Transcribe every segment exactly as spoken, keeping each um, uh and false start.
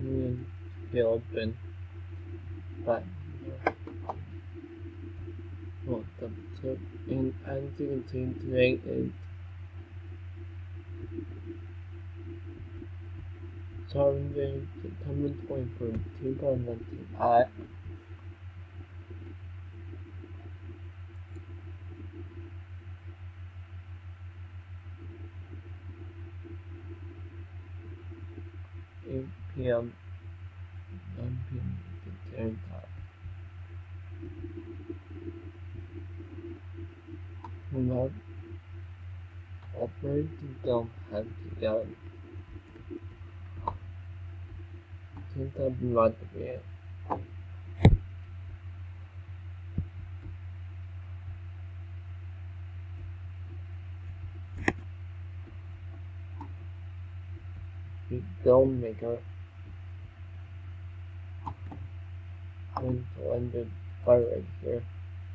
and be open. But what the tip in anti-continuing is challenging determined point for two thousand nineteen at eight P M nine P M the turn time. Not operating don't have to go. Since I'm not there. You don't make her going to end the fire right here.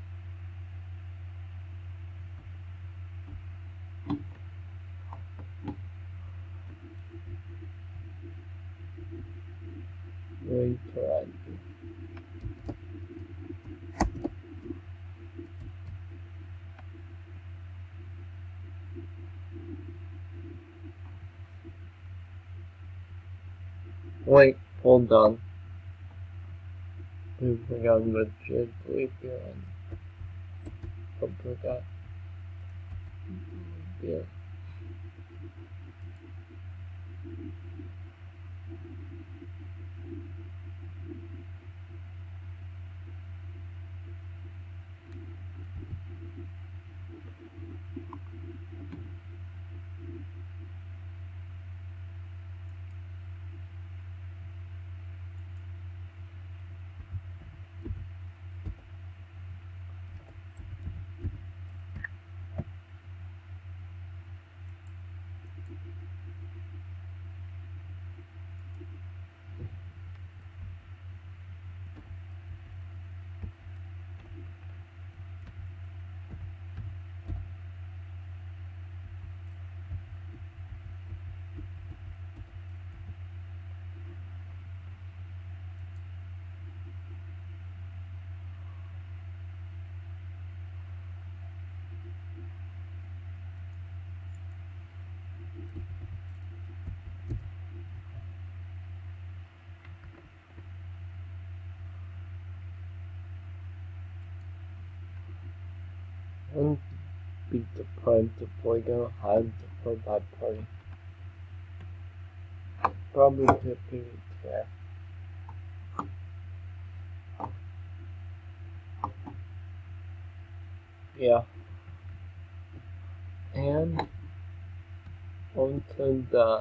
Wait for it. Wait, hold on. We forgot what should we be on. I forgot. Yeah. And beat the prime to Polygon and for that party. Probably to be there. Yeah. And onto the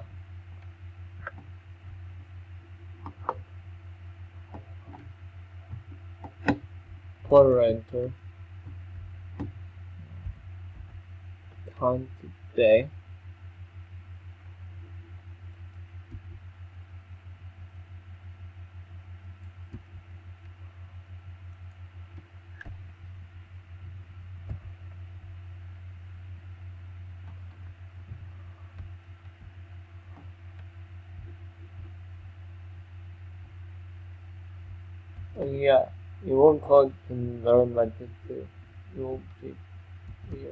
Plurenter con today. And yeah, you won't call it environmental too. You will be here.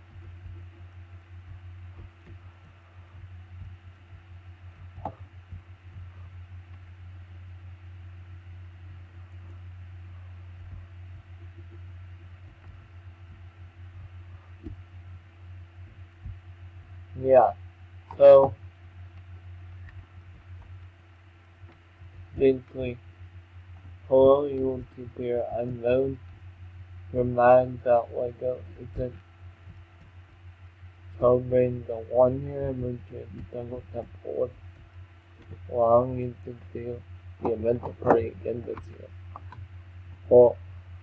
Yeah, so basically, hello, you want to clear unknown. Remind that Lego isn't covering the one year anniversary double temple, allowing you to do the event party again this year. Well,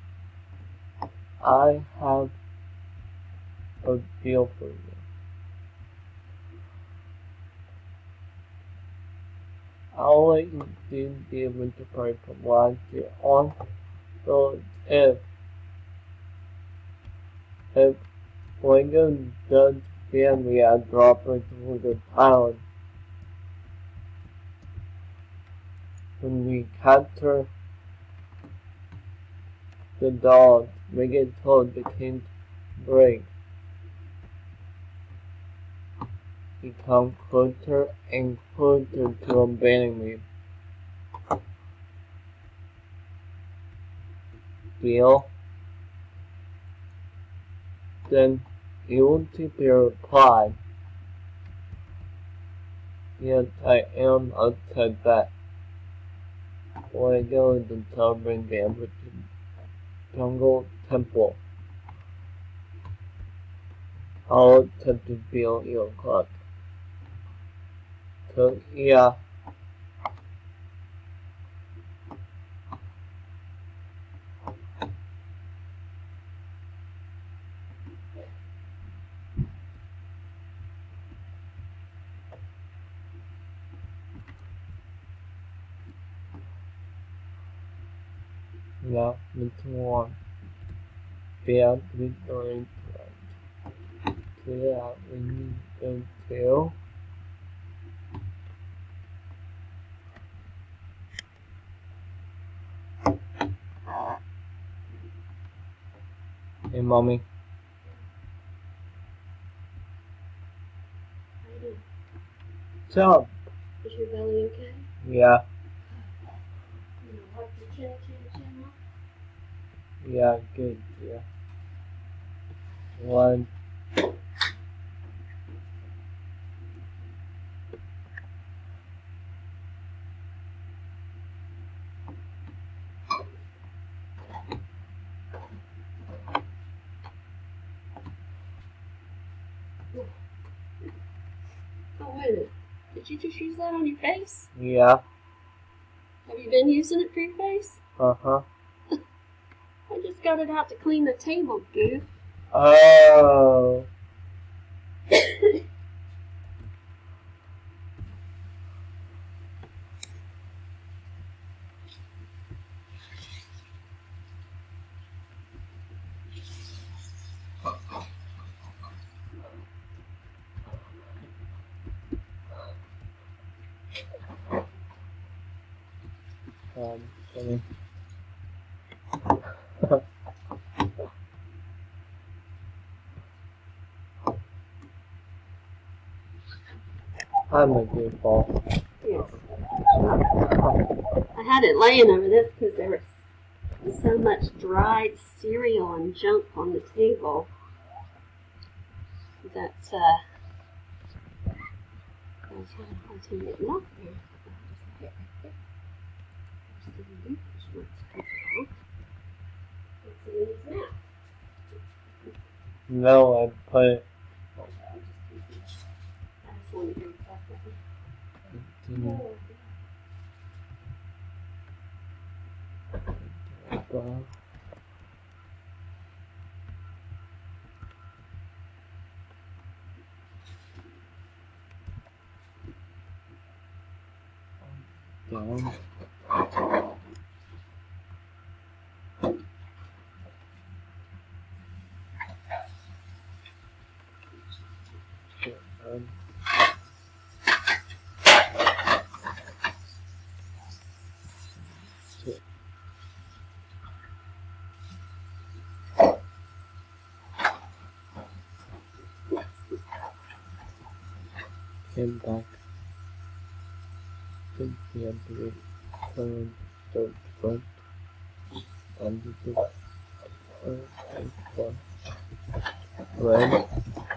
I have a deal for you. I'll let you do the event party from last year on. So if if Lego does ban me as droppers for the island, When we capture the dog, we get told the king to break. He comes closer and closer to obeying me. Bill. Then he will keep your reply. Yes, I am upset that when I go to celebrate the African Jungle Temple, I'll attempt to feel your clock. So, yeah. Now, let's move on. Beyond Victory Trend. Clear we need to feel. Hey, mommy. What's up? Is your belly okay? Yeah. You know, wipe your chin, chin, chin off. Yeah, good, yeah. One. Oh, wait a minute. Did you just use that on your face? Yeah. Have you been using it for your face? Uh-huh. I just got it out to clean the table, goof. Oh. Um, funny. I'm a goofball. Yes. I had it laying over this because there was so much dried cereal and junk on the table that uh, I was having a hard time getting off there. I'll just lay it right there. There's the leaf, which looks comfortable. What's in these now? No, I put it. I just wanted to bring it back with me. in Oh, above. Down. Down. Sit. Came back. Think the empty turn third front. And the good. And one. Red.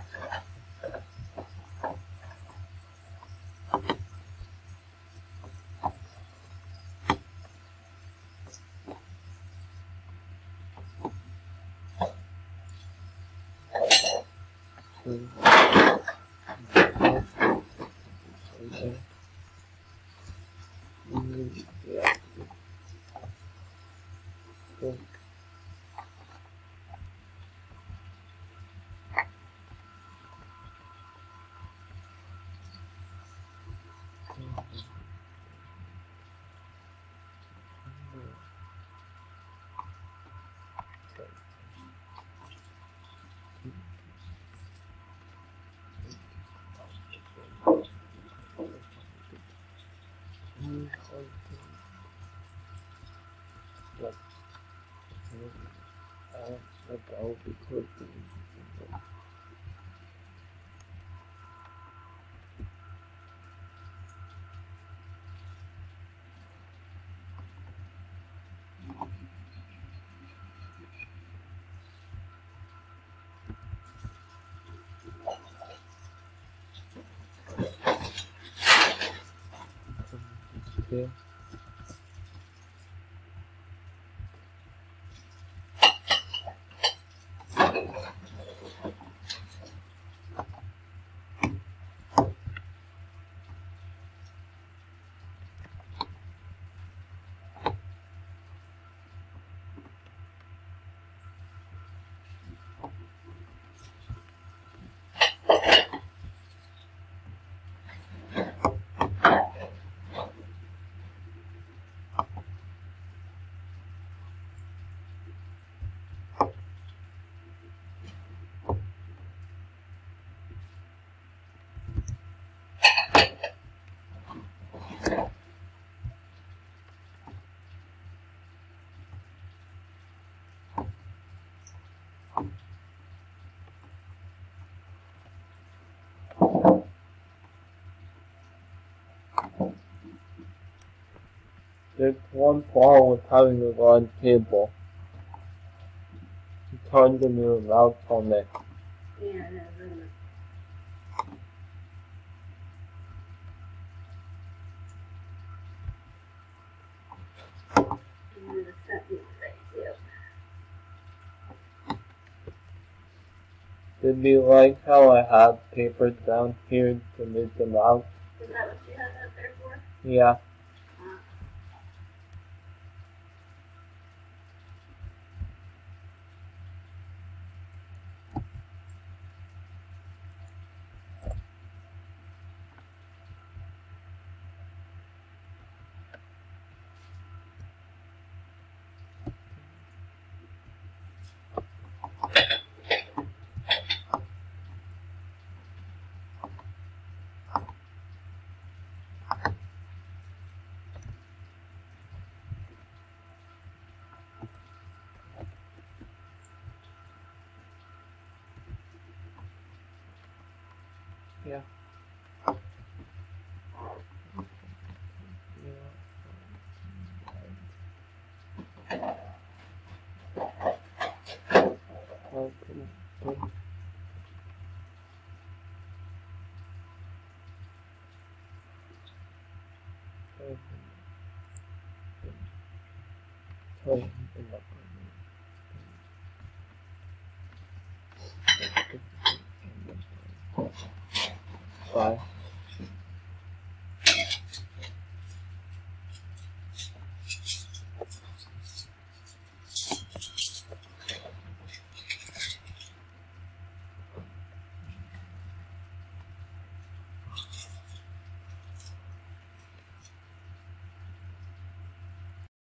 Yeah. Think. like uh, like I would be quick to okay. There's one problem with having a round table. You turn them around on it. Yeah, no, really. I'm gonna set these right here. Did you like how I had papers down here to make them out? Is that what you had that there for? Yeah. Uh, Yeah. Bye.